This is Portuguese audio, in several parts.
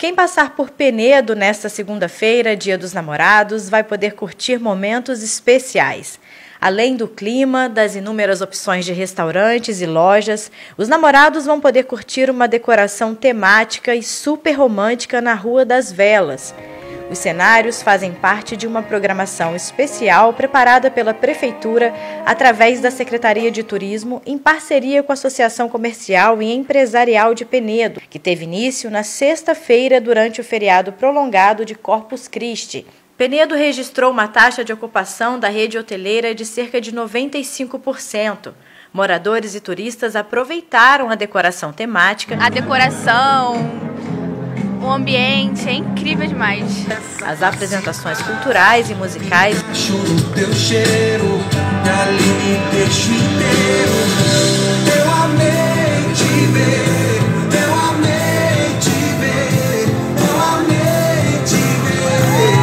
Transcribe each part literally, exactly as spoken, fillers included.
Quem passar por Penedo nesta segunda-feira, Dia dos Namorados, vai poder curtir momentos especiais. Além do clima, das inúmeras opções de restaurantes e lojas, os namorados vão poder curtir uma decoração temática e super romântica na Rua das Velas. Os cenários fazem parte de uma programação especial preparada pela Prefeitura através da Secretaria de Turismo em parceria com a Associação Comercial e Empresarial de Penedo, que teve início na sexta-feira durante o feriado prolongado de Corpus Christi. Penedo registrou uma taxa de ocupação da rede hoteleira de cerca de noventa e cinco por cento. Moradores e turistas aproveitaram a decoração temática. A decoração, o ambiente é incrível demais. As apresentações culturais e musicais. Juro teu cheiro, ali me deixo inteiro. Eu amei te ver, eu amei te ver, eu amei te ver.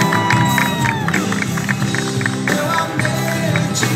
Eu amei te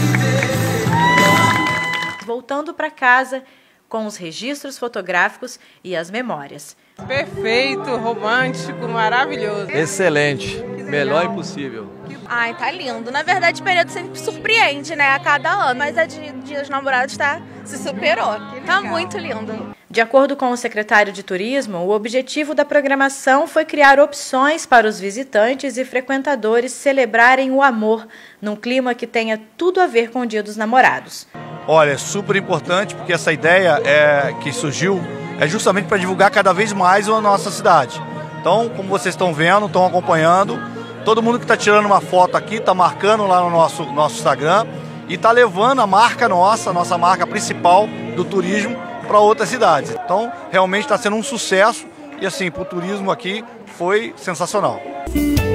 ver. Voltando para casa com os registros fotográficos e as memórias. Perfeito, romântico, maravilhoso. Excelente, melhor impossível. Ai, tá lindo. Na verdade, o Penedo sempre surpreende, né, a cada ano. Mas a de Dia dos Namorados tá, se superou. Tá muito lindo. De acordo com o secretário de Turismo, o objetivo da programação foi criar opções para os visitantes e frequentadores celebrarem o amor num clima que tenha tudo a ver com o Dia dos Namorados. Olha, é super importante porque essa ideia é, que surgiu é justamente para divulgar cada vez mais a nossa cidade. Então, como vocês estão vendo, estão acompanhando, todo mundo que está tirando uma foto aqui, está marcando lá no nosso, nosso Instagram e está levando a marca nossa, a nossa marca principal do turismo para outras cidades. Então, realmente está sendo um sucesso e assim, para o turismo aqui foi sensacional.